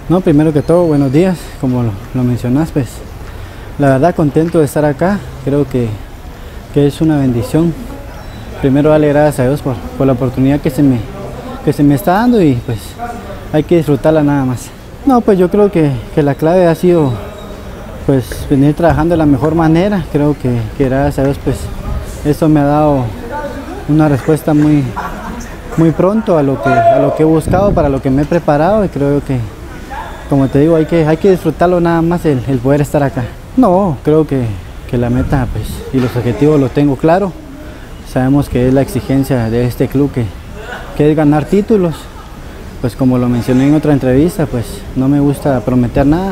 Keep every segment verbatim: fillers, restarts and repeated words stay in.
No, primero que todo, buenos días, como lo, lo mencionas, pues la verdad contento de estar acá, creo que, que es una bendición. Primero darle gracias a Dios por, por la oportunidad que se, me, que se me está dando y pues hay que disfrutarla nada más. No, pues yo creo que, que la clave ha sido pues venir trabajando de la mejor manera, creo que, que gracias a Dios pues esto me ha dado una respuesta muy, muy pronto a lo, que, a lo que he buscado, para lo que me he preparado, y creo que, como te digo, hay que, hay que disfrutarlo nada más, el, el poder estar acá. No, creo que, que la meta pues, y los objetivos los tengo claro. Sabemos que es la exigencia de este club que, que es ganar títulos. Pues como lo mencioné en otra entrevista, pues no me gusta prometer nada,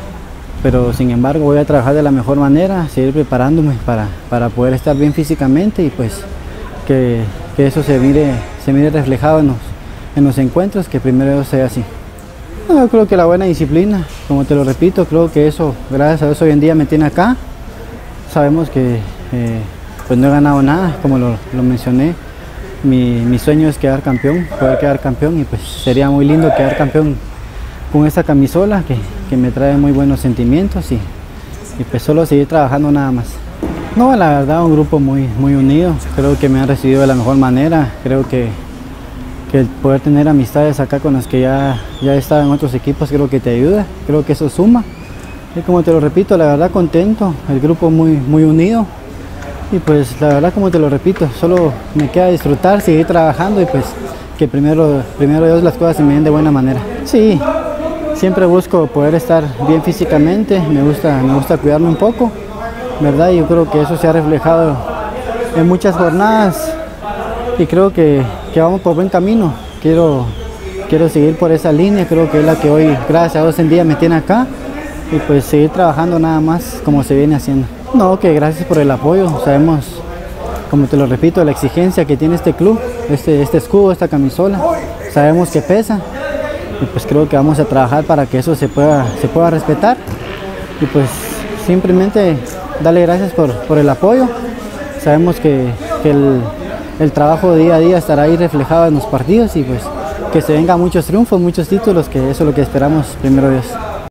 pero sin embargo voy a trabajar de la mejor manera, seguir preparándome para, para poder estar bien físicamente y pues que, que eso se mire, se mire reflejado en los, en los encuentros, que primero sea así. Yo creo que la buena disciplina, como te lo repito, creo que eso, gracias a Dios, hoy en día me tiene acá. Sabemos que eh, pues no he ganado nada, como lo, lo mencioné. Mi, mi sueño es quedar campeón, poder quedar campeón, y pues sería muy lindo quedar campeón con esta camisola que, que me trae muy buenos sentimientos, y, y pues solo seguir trabajando nada más. No, la verdad, un grupo muy, muy unido, creo que me han recibido de la mejor manera, creo que que el poder tener amistades acá con las que ya, ya he estado en otros equipos, creo que te ayuda, creo que eso suma. Y como te lo repito, la verdad contento, el grupo muy, muy unido. Y pues la verdad, como te lo repito, solo me queda disfrutar, seguir trabajando y pues que primero, primero Dios las cosas se me den de buena manera. Sí, siempre busco poder estar bien físicamente, me gusta, me gusta cuidarme un poco, ¿verdad? Y yo creo que eso se ha reflejado en muchas jornadas y creo que que vamos por buen camino. Quiero, quiero seguir por esa línea, creo que es la que hoy, gracias a Dios, en día me tiene acá, y pues seguir trabajando nada más como se viene haciendo. No, que gracias por el apoyo, sabemos, como te lo repito, la exigencia que tiene este club, este, este escudo, esta camisola, sabemos que pesa, y pues creo que vamos a trabajar para que eso se pueda, se pueda respetar, y pues simplemente darle gracias por, por el apoyo. Sabemos que, que el El trabajo día a día estará ahí reflejado en los partidos, y pues que se vengan muchos triunfos, muchos títulos, que eso es lo que esperamos, primero Dios.